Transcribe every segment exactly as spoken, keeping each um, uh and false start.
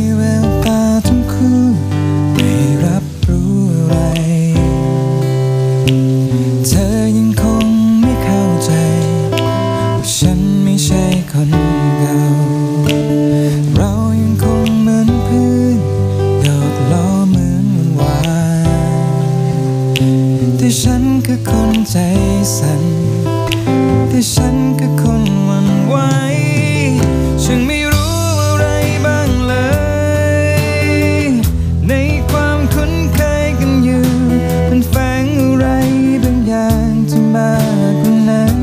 แววตาทั้งคู่ไม่รับรู้อะไรเธอยังคงไม่เข้าใจว่าฉันไม่ใช่คนเก่าเรายังคงเหมือนเพื่อนหยอกล้อเหมือนวันวานแต่ฉันคือคนใจสั่นแต่ฉันคือคนหวั่นไหวฉันไม่รู้อะไรบ้างเลยในความคุ้นเคยกันอยู่มันแฝงอะไรบางอย่างที่มากกว่านั้น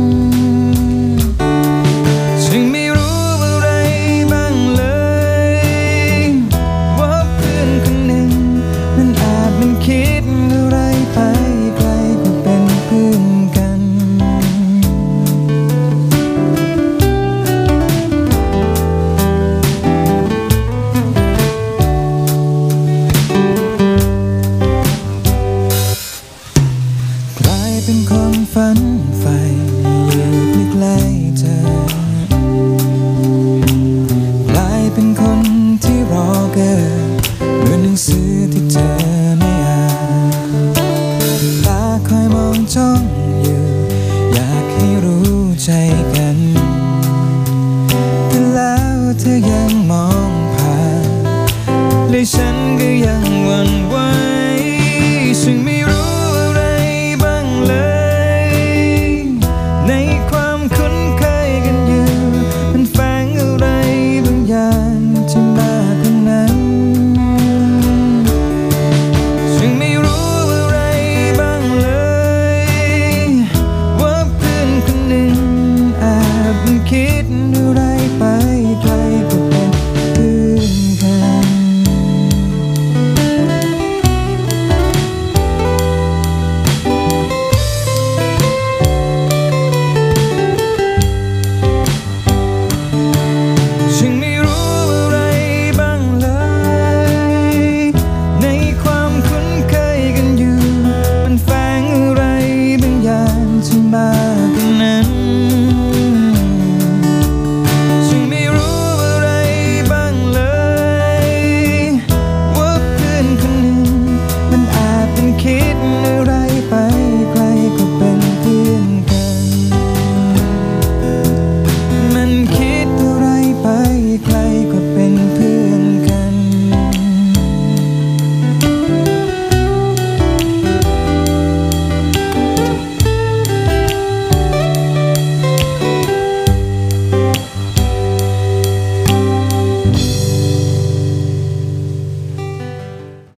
ฉันไม่รู้อะไรบ้างเลยว่าเพื่อนคนหนึ่งมันอาจมันคิดอะไรไปไกลกว่าเป็นเพื่อนกันกลายเป็นคนฝันใฝ่อยู่ใกล้ๆเธอกลายเป็นคนที่รอเกิดเหมือนหนังสือที่เธอไม่อ่านตาคอยมองจ้องอยู่อยากให้รู้ใจกันแต่แล้วเธอยังมองผ่านและฉันก็ยังหวั่นไหวฉันไม่รู้